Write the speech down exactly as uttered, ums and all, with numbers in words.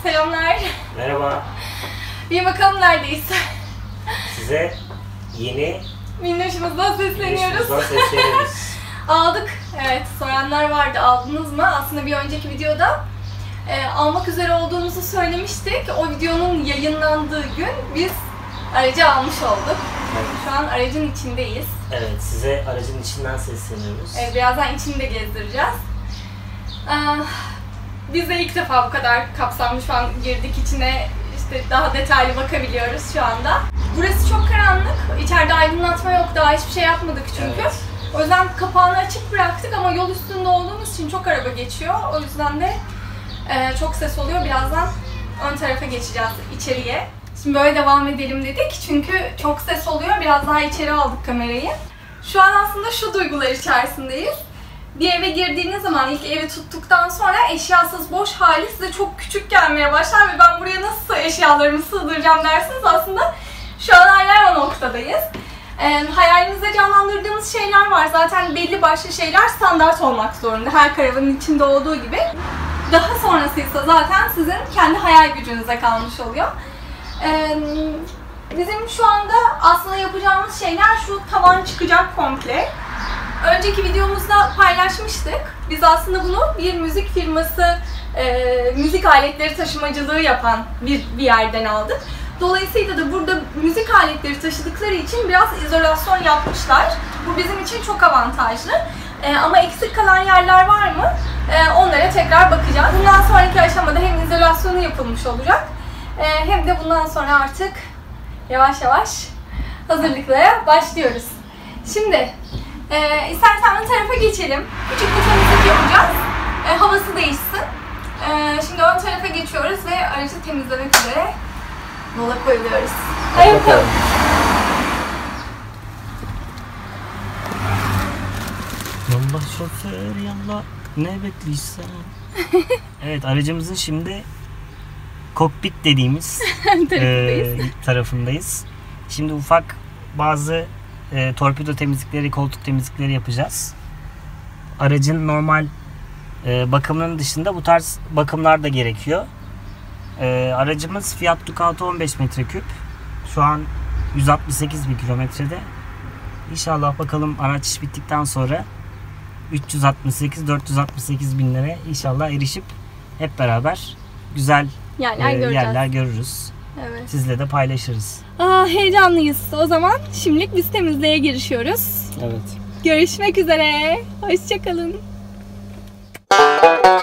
Selamlar. Merhaba. Bir bakalım neredeyiz? Size yeni Minnoşumuzdan sesleniyoruz. Minnoşumuzdan sesleniyoruz. Aldık. Evet, soranlar vardı. Aldınız mı? Aslında bir önceki videoda e, almak üzere olduğumuzu söylemiştik. O videonun yayınlandığı gün biz aracı almış olduk. Evet. Şu an aracın içindeyiz. Evet, size aracın içinden sesleniyoruz. Evet, birazdan içini de gezdireceğiz. Ee, biz de ilk defa bu kadar kapsamlı şu an girdik içine. İşte daha detaylı bakabiliyoruz şu anda. Burası çok karanlık. İçeride aydınlatma yok. Daha hiçbir şey yapmadık çünkü. Evet. O yüzden kapağını açık bıraktık ama yol üstünde olduğumuz için çok araba geçiyor. O yüzden de e, çok ses oluyor. Birazdan ön tarafa geçeceğiz, içeriye. Şimdi böyle devam edelim dedik çünkü çok ses oluyor. Biraz daha içeri aldık kamerayı. Şu an aslında şu duygular içerisindeyiz. Bir eve girdiğiniz zaman, ilk evi tuttuktan sonra eşyasız boş hali size çok küçük gelmeye başlar ve ben buraya nasıl eşyalarımı sığdıracağım dersiniz. Aslında şu an hala o noktadayız. E, hayalinizde canlandırdığınız şeyler var. Zaten belli başlı şeyler standart olmak zorunda. Her karavanın içinde olduğu gibi. Daha sonrası ise zaten sizin kendi hayal gücünüze kalmış oluyor. E, bizim şu anda aslında yapacağımız şeyler şu: tavan çıkacak komple. Önceki videomuzda paylaşmıştık. Biz aslında bunu bir müzik firması, e, müzik aletleri taşımacılığı yapan bir, bir yerden aldık. Dolayısıyla da burada müzik aletleri taşıdıkları için biraz izolasyon yapmışlar. Bu bizim için çok avantajlı. E, ama eksik kalan yerler var mı? E, onlara tekrar bakacağız. Bundan sonraki aşamada hem izolasyonu yapılmış olacak, e, hem de bundan sonra artık yavaş yavaş hazırlıklara başlıyoruz. Şimdi e, istersen ön tarafa geçelim. Küçük bir temizlik yapacağız. E, havası değişsin. E, şimdi ön tarafa geçiyoruz ve aracı temizlemek üzere yola koyuyoruz. Hadi bakalım. Yallah şoför yallah, ne bekliysen. Evet, aracımızın şimdi kokpit dediğimiz tarafındayız. e, tarafındayız. Şimdi ufak bazı e, torpido temizlikleri, koltuk temizlikleri yapacağız. Aracın normal e, bakımının dışında bu tarz bakımlar da gerekiyor. E, aracımız Fiat Ducato on beş metreküp. Şu an yüz altmış sekiz bin kilometrede. İnşallah bakalım araç iş bittikten sonra üç yüz altmış sekiz dört yüz altmış sekiz binlere inşallah erişip hep beraber güzel yerler, e, göreceğiz. yerler görürüz. Evet. Sizle de paylaşırız. Aa, heyecanlıyız. O zaman şimdilik biz temizliğe girişiyoruz. Evet. Görüşmek üzere. Hoşça kalın.